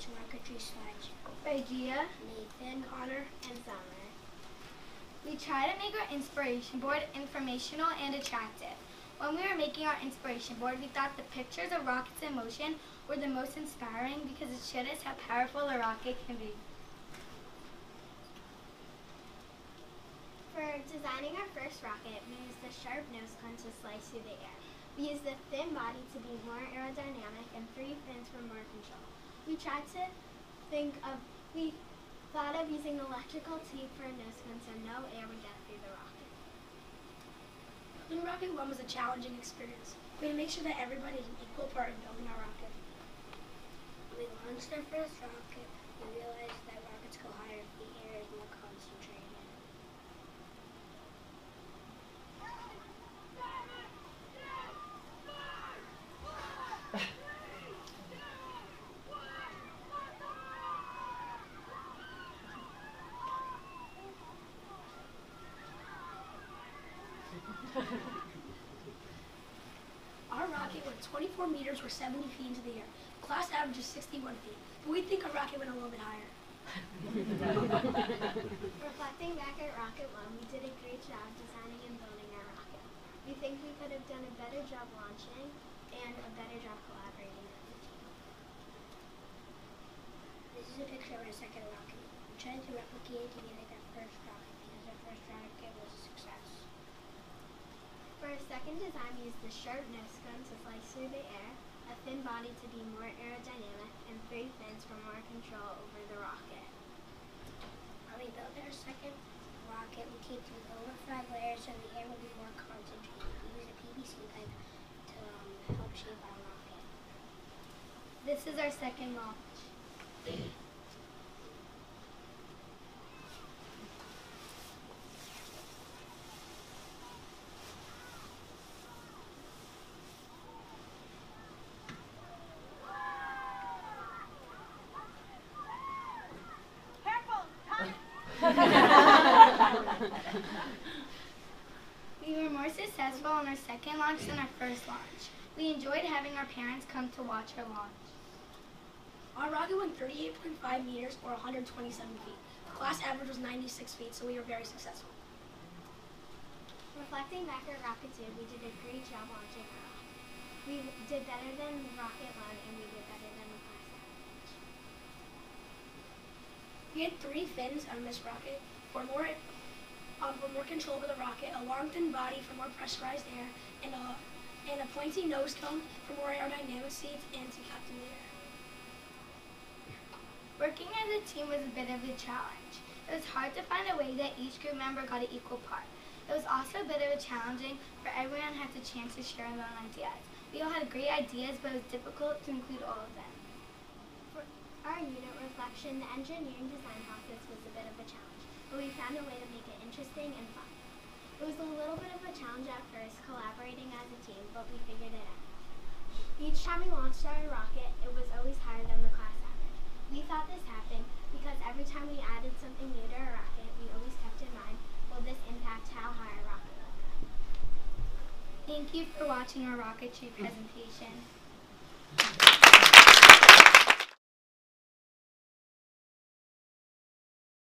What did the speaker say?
which rocketry slideshow. Regia, Nathan, Connor, and Summer. We try to make our inspiration board informational and attractive. When we were making our inspiration board, we thought the pictures of rockets in motion were the most inspiring because it showed us how powerful a rocket can be. For designing our first rocket, we used the sharp nose cone to slice through the air. We used the thin body to be more aerodynamic and 3 fins for more control. We thought of using electrical tape for a nose cone so no air would get through the rocket. Building Rocket 1 was a challenging experience. We had to make sure that everybody had an equal part in building our rocket. When we launched our first rocket, we realized that rockets go higher if the air is more concentrated. Our rocket went 24 meters or 70 feet into the air. Class average is 61 feet, but we think our rocket went a little bit higher. Reflecting back at Rocket 1, we did a great job designing and building our rocket. We think we could have done a better job launching and a better job collaborating as a team. This is a picture of our second rocket. We tried to replicate it to be like our first rocket because our first rocket was a success. For our second design, we used the sharp nose cone to slice through the air, a thin body to be more aerodynamic, and 3 fins for more control over the rocket. When we built our second rocket, we taped the lower 5 layers so the air would be more concentrated. We used a PVC pipe to help shape our rocket. This is our second launch. We were more successful on our second launch than our first launch. We enjoyed having our parents come to watch our launch. Our rocket went 38.5 meters or 127 feet. The class average was 96 feet, so we were very successful. Reflecting back at Rocket 2, we did a great job launching our rocket. We did better than Rocket 1 and we did better than the class average. We had 3 fins on this rocket for more control over the rocket, a long thin body for more pressurized air, and a pointy nose cone for more aerodynamic seats and to captain the air. Working as a team was a bit of a challenge. It was hard to find a way that each group member got an equal part. It was also a bit of a challenging for everyone had the chance to share their own ideas. We all had great ideas, but it was difficult to include all of them. For our unit reflection, the engineering design process was a bit of a challenge, but we found a way to make it interesting and fun. It was a little bit of a challenge at first, collaborating as a team, but we figured it out. Each time we launched our rocket, it was always higher than the class average. We thought this happened because every time we added something new to our rocket, we always kept in mind, will this impact how high our rocket will go? Thank you for watching our rocketry presentation.